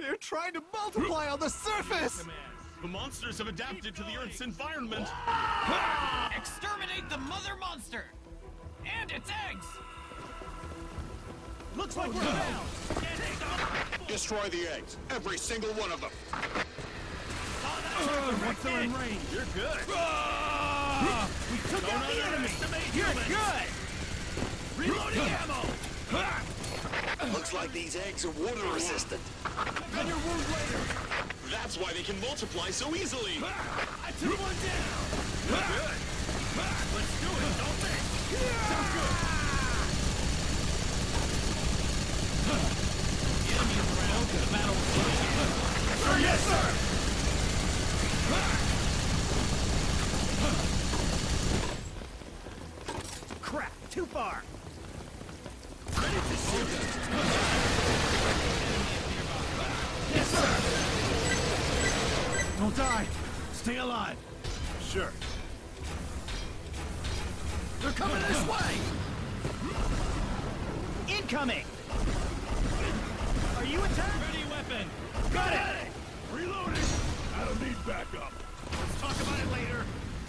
They're trying to multiply on the surface! The monsters have adapted to the Earth's environment. Exterminate the mother monster! And its eggs! Looks like we're down! Destroy the eggs. Every single one of them. Once they're in range, You're good. we took out the enemy! You're good! Reloading ammo! Looks like these eggs are water resistant. On your wound later! That's why they can multiply so easily. I took one down! Good. Let's do it, don't they? Sounds good! The enemy is around. The battle will begin. Sir, yes, sir! Crap! Too far! Ready to shoot! Yes, sir! Don't die! Stay alive! Sure. They're coming this way! Incoming! Are you attacked? Ready weapon! Got it! Reloading! I don't need backup. Let's talk about it later.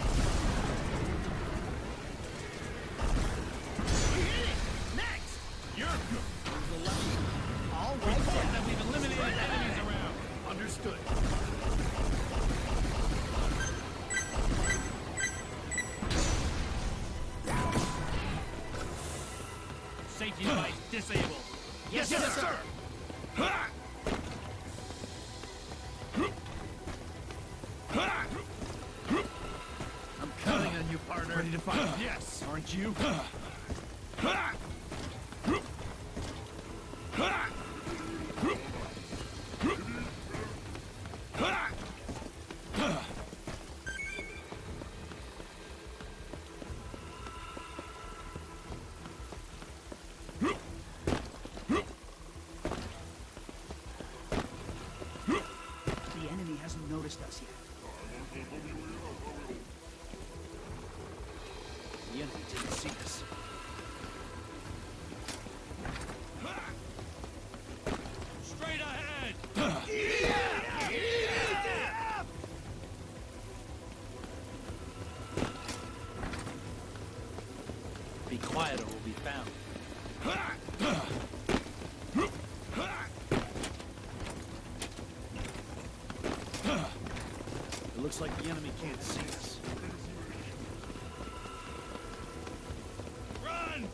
We hit it! Next! You're good. All right, Report that we've eliminated enemies around. understood. Safety device disabled. Yes, sir! I'm counting on you, partner. Ready to fight? Yes, aren't you? The enemy hasn't noticed us yet. The enemy didn't see us. Straight ahead! Be quiet or we'll be found. It looks like the enemy can't see us. Run!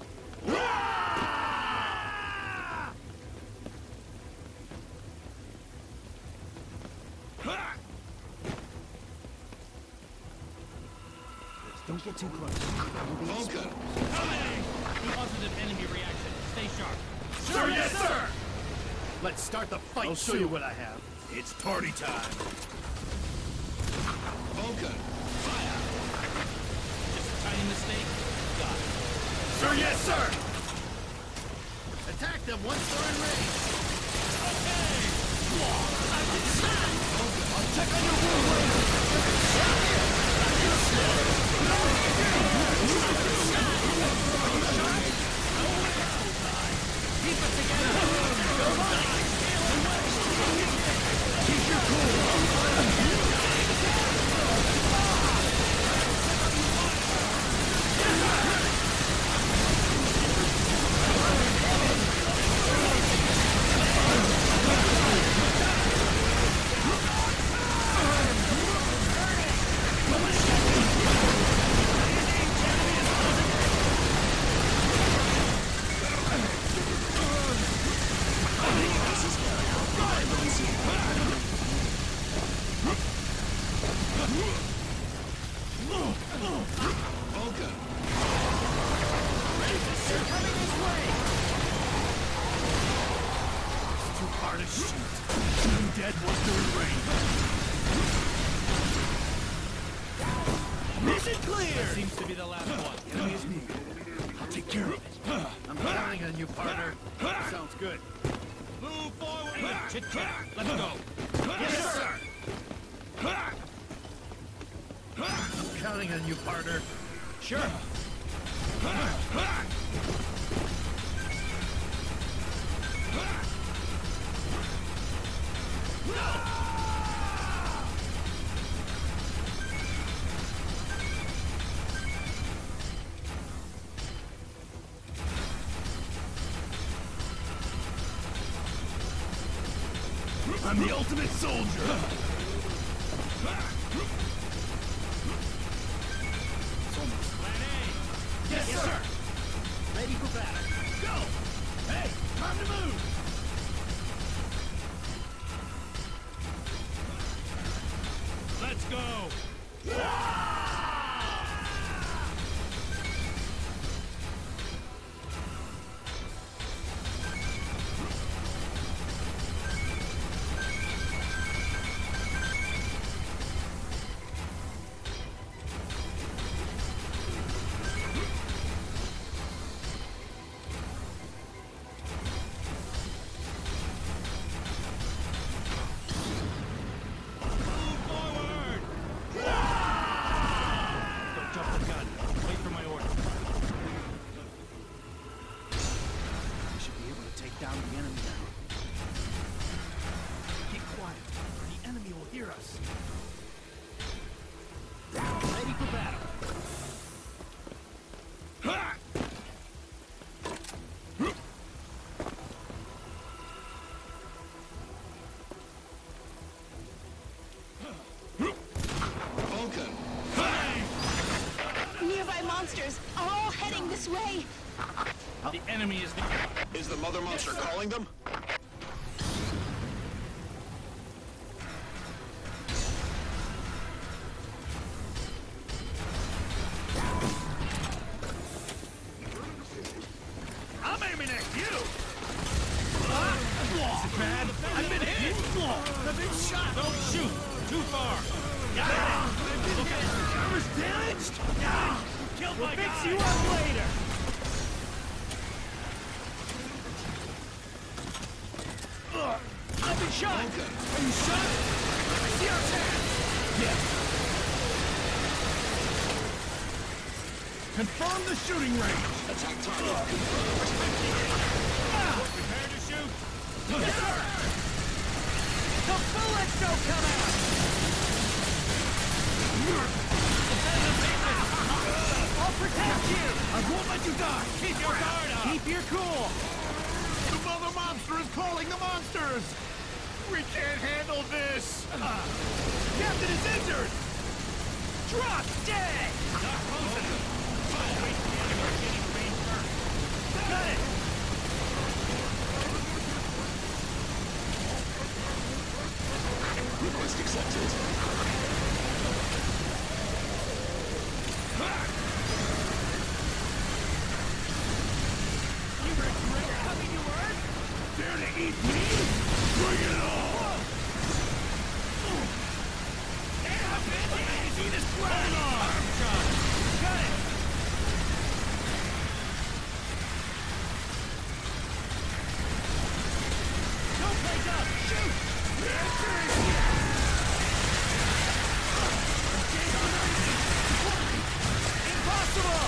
Don't get too close. We'll be Vulcan, Coming! Positive enemy reaction. Stay sharp. Sir, yes, sir! Let's start the fight. I'll show you what I have. It's party time. Vulcan, Just a tiny mistake. Got it. Sir, yes, sir! Attack them once they're in range. Okay! I'll check on your wound later. Keep it together! Keep your cool. Vulcan, They're coming this way. It's too far to shoot. Shoot them dead once they're in range. Mission clear! That seems to be the last one. Enemy is near. I'll take care of it. I'm counting on you, partner. Sounds good. Move forward with chit-chat. Let's go. Yes, sir! I'm counting on you, partner. Sure. I'm the ultimate soldier. It's almost plan A. Yes, sir. Ready for battle. Go! Hey, time to move! Let's go! Down the enemy now. Keep quiet, or the enemy will hear us. Ready for battle. Nearby monsters are all heading this way. The enemy is the... Is the mother monster calling them? I'm aiming at you! Is it bad? I've been hit! I've been shot! Don't shoot! Too far! Got it! Look at it! Armor's damaged! Killed my guy! We'll fix you up later! I've been shot! Are you shot? I see our chance! Yes. Confirm the shooting range! Attack target Prepare to shoot! Yes, sir! The bullets don't come out! Defend the bases! I'll protect you! I won't let you die! Keep your guard up! Keep your cool! The mother monster is calling the monsters! We can't handle this! Captain is injured! Drop dead! Not close enough! Wait for the enemy getting range first. Got it! request accepted. You regret coming to Earth? Dare to eat me? Bring it on! See this ground arm shot! Got it! Don't play dumb! Shoot! Impossible!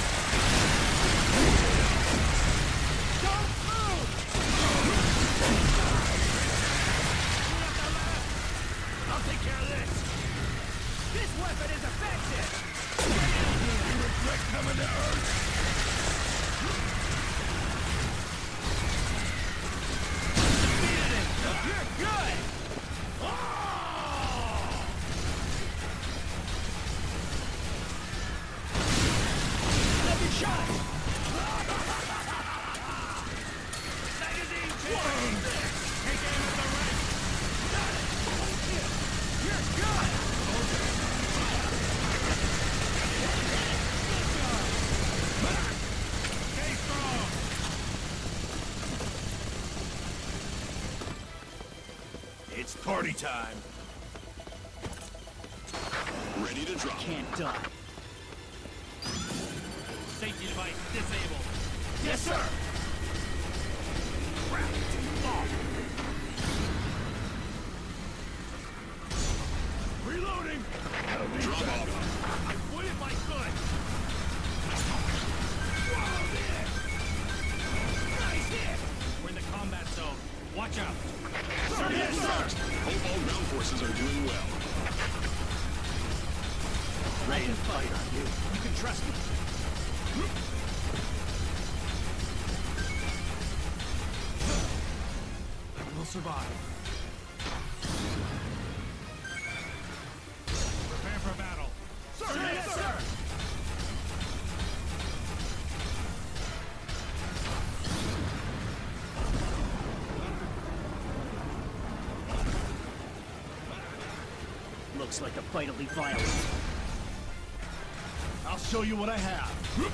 Don't move! I'll take care of this! This weapon is effective! You regret coming to Earth? Defeated him! You're good! Second shot! Magazine change! Take aim at the right! Got it! You're good! Stay strong! It's party time! Ready to drop. Can't die. Safety device disabled. Yes, sir! Reloading! Drop off. I would if I could! Nice hit! We're in the combat zone. Watch out! Sir, yes, sir! Hope all ground forces are doing well. I can fight on you. You can trust me. We'll survive. looks like a vitally violent. I'll show you what I have.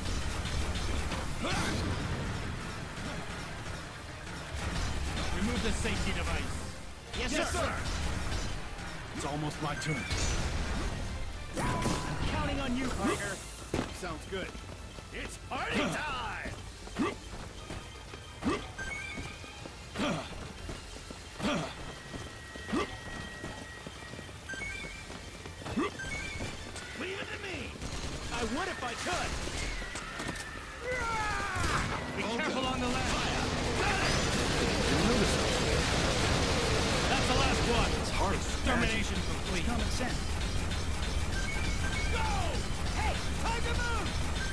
Remove the safety device. Yes, sir. It's almost my turn. I'm counting on you, Parker. Sounds good. It's party time! Leave it to me! I would if I could! Be careful on the left! That's the last one! It's hard. Extermination complete! Common sense. Go! Hey! Time to move!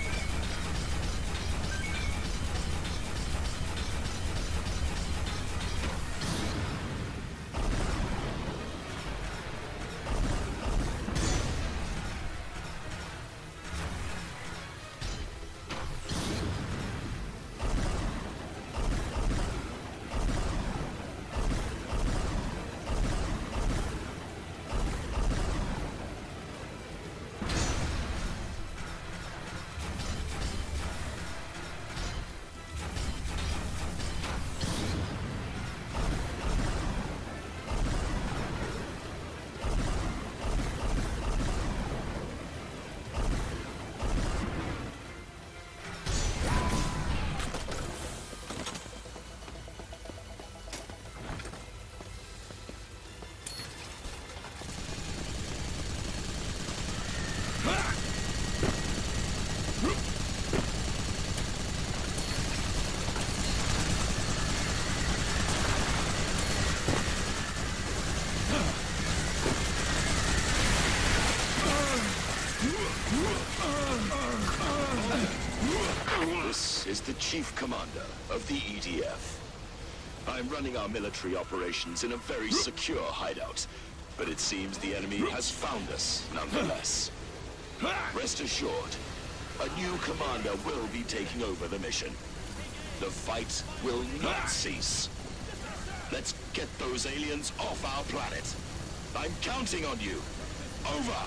This is the Chief Commander of the EDF. I'm running our military operations in a very secure hideout, but it seems the enemy has found us nonetheless. Rest assured, a new commander will be taking over the mission. The fight will not cease. Let's get those aliens off our planet. I'm counting on you. Over!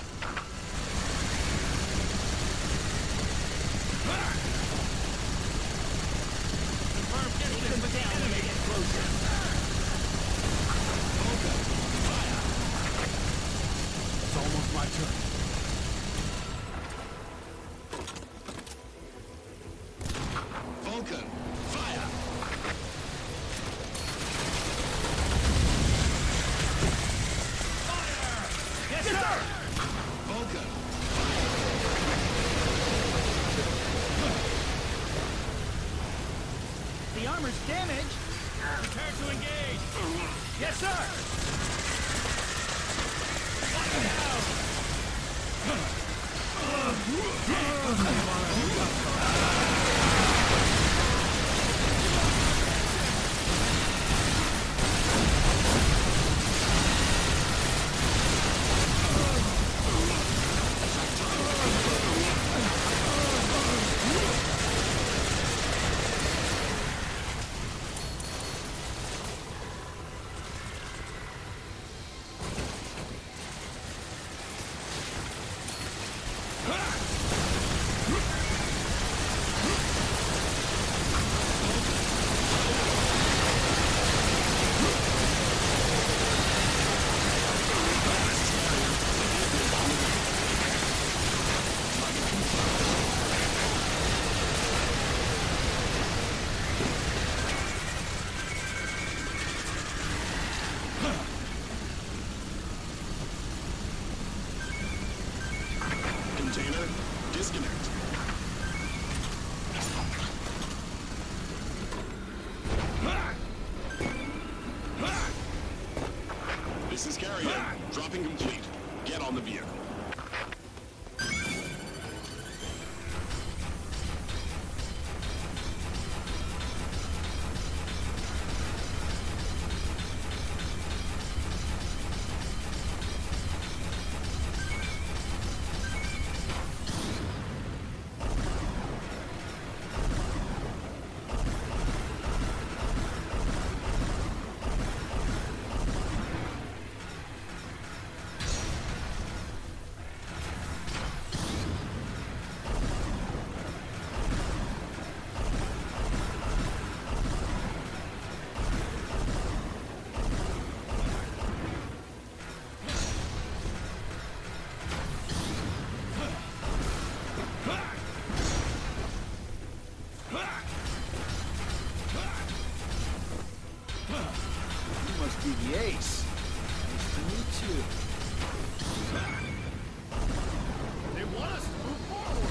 It's almost my turn. Vulcan, fire! Yes, sir! Vulcan, The armor's damaged. Prepare to engage. Yes, sir! Lock it down! the ace. Nice to meet you. They want us to move forward.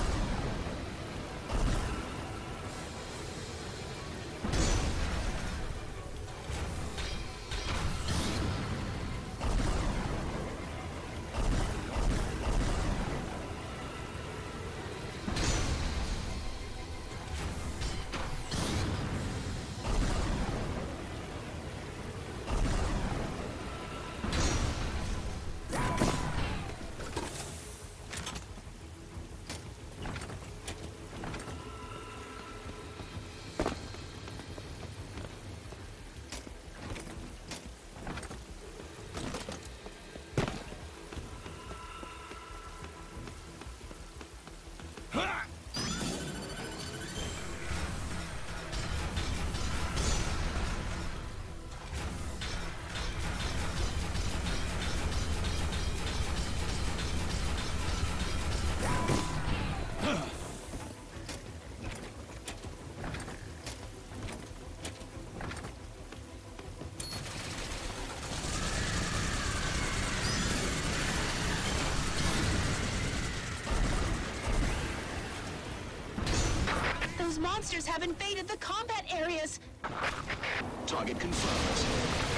Those monsters have invaded the combat areas. Target confirmed.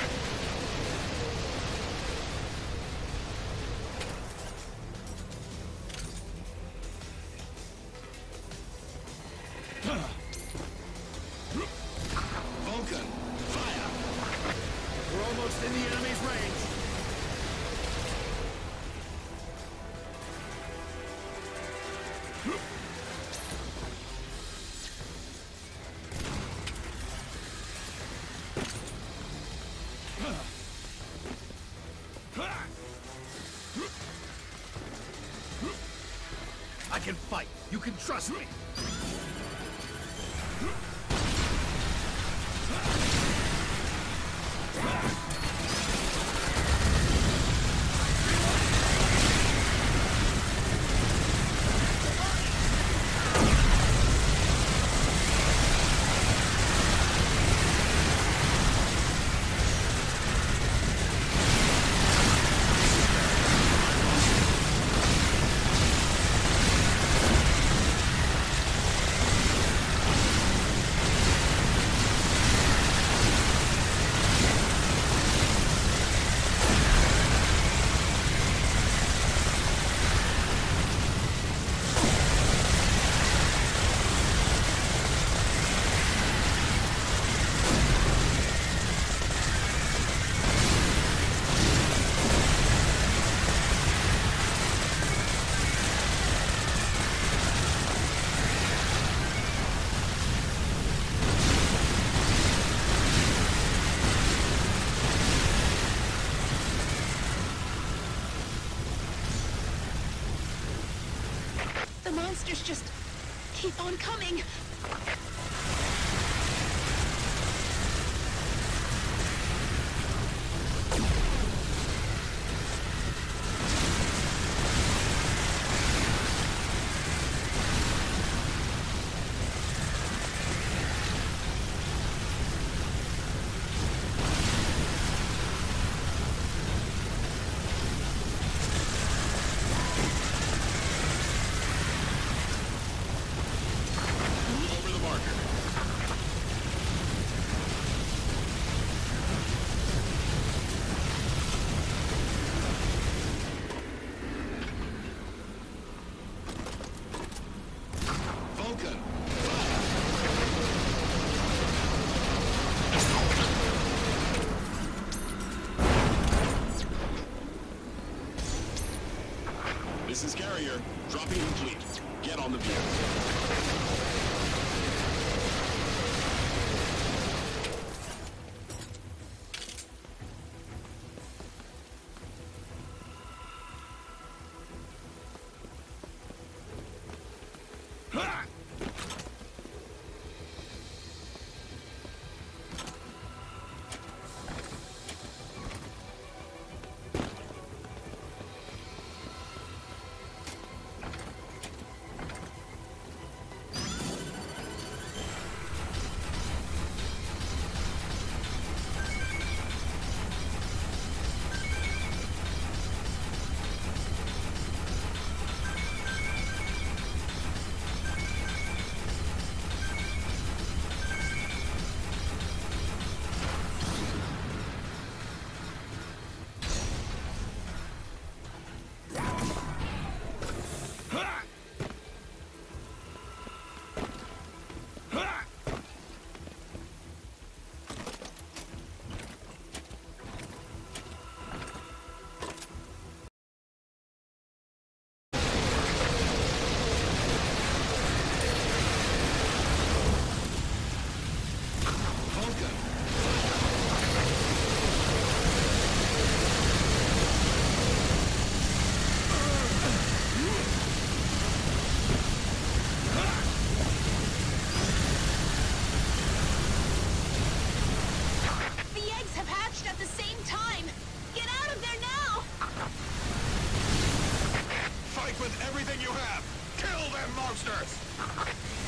Vulcan, fire! We're almost in the enemy's range. I can fight. You can trust me. The monsters just keep on coming. out there now! Fight with everything you have! Kill them monsters!